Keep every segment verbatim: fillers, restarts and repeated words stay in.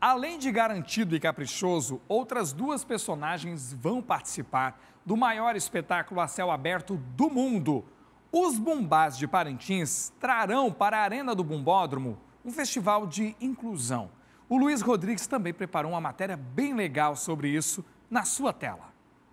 Além de Garantido e Caprichoso, outras duas personagens vão participar do maior espetáculo a céu aberto do mundo. Os Bumbás de Parintins trarão para a Arena do Bumbódromo um festival de inclusão. O Luiz Rodrigues também preparou uma matéria bem legal sobre isso na sua tela.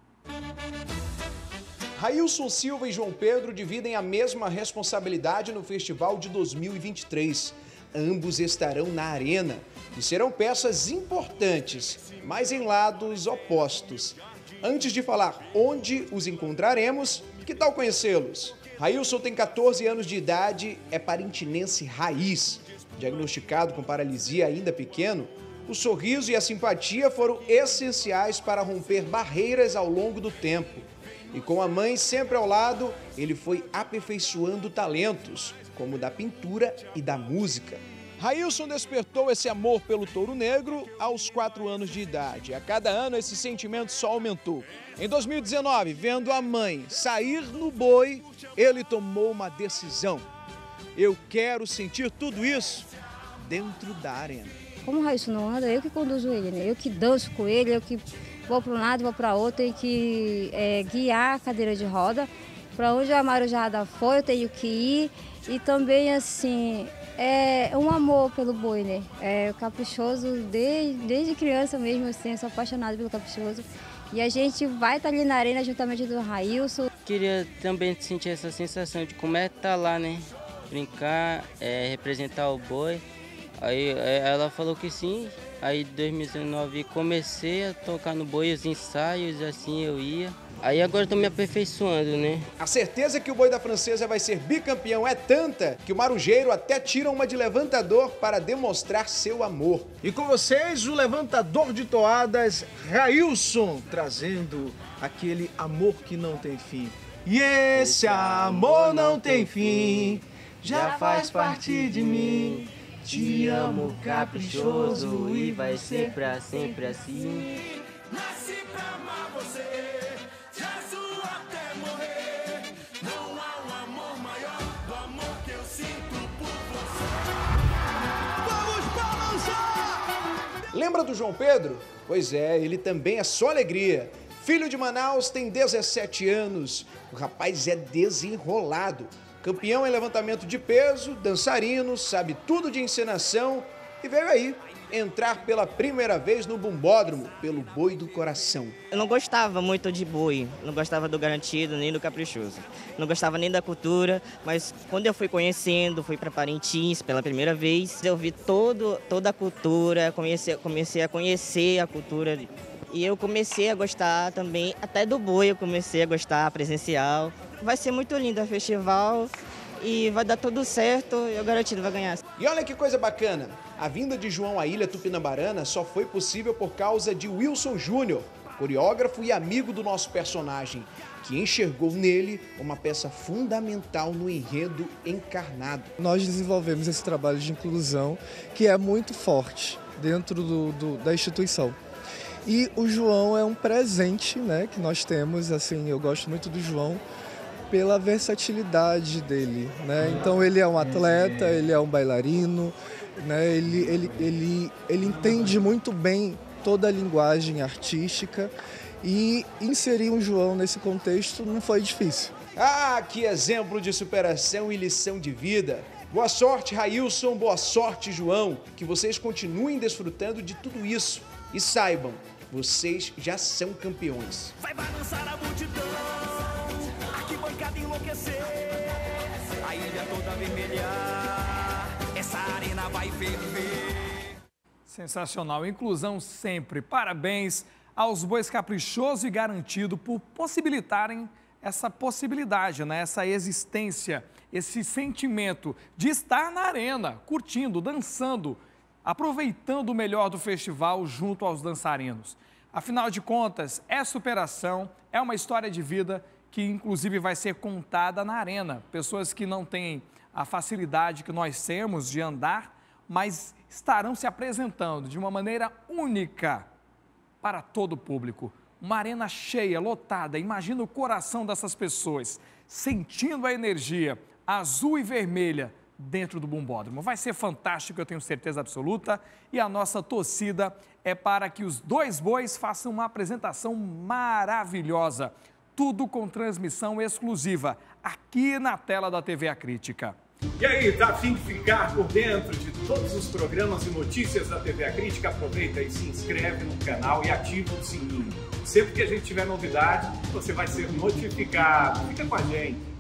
Railson Silva e João Pedro dividem a mesma responsabilidade no festival de dois mil e vinte e três. Ambos estarão na arena e serão peças importantes, mas em lados opostos. Antes de falar onde os encontraremos, que tal conhecê-los? Railson tem quatorze anos de idade, é parintinense raiz. Diagnosticado com paralisia ainda pequeno, o sorriso e a simpatia foram essenciais para romper barreiras ao longo do tempo. E com a mãe sempre ao lado, ele foi aperfeiçoando talentos, como o da pintura e da música. Railson despertou esse amor pelo touro negro aos quatro anos de idade. A cada ano esse sentimento só aumentou. Em dois mil e dezenove, vendo a mãe sair no boi, ele tomou uma decisão. Eu quero sentir tudo isso dentro da arena. Como o Railson não anda, eu que conduzo ele, né? Eu que danço com ele, eu que vou para um lado, vou para outro, tenho que é, guiar a cadeira de roda. Para onde a marujada foi, eu tenho que ir. E também, assim, é um amor pelo boi, né? É o Caprichoso, desde, desde criança mesmo, assim, eu sou apaixonada pelo Caprichoso. E a gente vai estar ali na arena juntamente do Railson. Queria também sentir essa sensação de como é estar lá, né? Brincar, é, representar o boi. Aí ela falou que sim. Aí em dois mil e dezenove comecei a tocar no boi, os ensaios, assim eu ia. Aí agora estou me aperfeiçoando, né? A certeza que o boi da Francesa vai ser bicampeão é tanta que o marujeiro até tira uma de levantador para demonstrar seu amor. E com vocês, o levantador de toadas, Railson, trazendo aquele amor que não tem fim. E esse amor não tem fim, já faz parte de mim. Te amo, caprichoso, e vai ser pra sempre assim. Nasci pra amar você, Jesus até morrer. Não há um amor maior do amor que eu sinto por você. Vamos balançar! Lembra do João Pedro? Pois é, ele também é só alegria. Filho de Manaus, tem dezessete anos. O rapaz é desenrolado. Campeão em levantamento de peso, dançarino, sabe tudo de encenação e veio aí entrar pela primeira vez no Bumbódromo, pelo Boi do Coração. Eu não gostava muito de boi, não gostava do Garantido nem do Caprichoso. Não gostava nem da cultura, mas quando eu fui conhecendo, fui para Parintins pela primeira vez, eu vi todo, toda a cultura, comecei, comecei a conhecer a cultura e eu comecei a gostar também, até do boi eu comecei a gostar presencial. Vai ser muito lindo o festival e vai dar tudo certo e o Garantido vai ganhar. E olha que coisa bacana, a vinda de João à Ilha Tupinambarana só foi possível por causa de Wilson Júnior, coreógrafo e amigo do nosso personagem, que enxergou nele uma peça fundamental no enredo encarnado. Nós desenvolvemos esse trabalho de inclusão que é muito forte dentro do, do, da instituição. E o João é um presente, né, que nós temos, assim, eu gosto muito do João, pela versatilidade dele, né? Então ele é um atleta, ele é um bailarino, né? ele, ele, ele, ele entende muito bem toda a linguagem artística e inserir um João nesse contexto não foi difícil. Ah, que exemplo de superação e lição de vida! Boa sorte, Railson, boa sorte, João, que vocês continuem desfrutando de tudo isso e saibam, vocês já são campeões. Vai balançar a multidão, arquibancada enlouquecer, a ilha toda vermelhar, essa arena vai ferver. Sensacional, inclusão sempre. Parabéns aos Bois Caprichoso e Garantido por possibilitarem essa possibilidade, né? Essa existência, esse sentimento de estar na arena, curtindo, dançando, aproveitando o melhor do festival junto aos dançarinos. Afinal de contas, é superação, é uma história de vida que inclusive vai ser contada na arena. Pessoas que não têm a facilidade que nós temos de andar, mas estarão se apresentando de uma maneira única para todo o público. Uma arena cheia, lotada, imagina o coração dessas pessoas, sentindo a energia azul e vermelha dentro do Bumbódromo. Vai ser fantástico, eu tenho certeza absoluta. E a nossa torcida é para que os dois bois façam uma apresentação maravilhosa. Tudo com transmissão exclusiva, aqui na tela da T V A Crítica. E aí, tá a fim de ficar por dentro de todos os programas e notícias da T V A Crítica? Aproveita e se inscreve no canal e ativa o sininho. Sempre que a gente tiver novidade, você vai ser notificado. Fica com a gente.